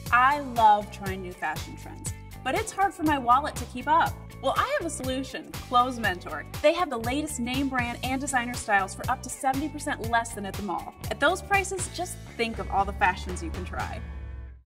I love trying new fashion trends, but it's hard for my wallet to keep up. Well, I have a solution, Clothes Mentor. They have the latest name brand and designer styles for up to 70% less than at the mall. At those prices, just think of all the fashions you can try.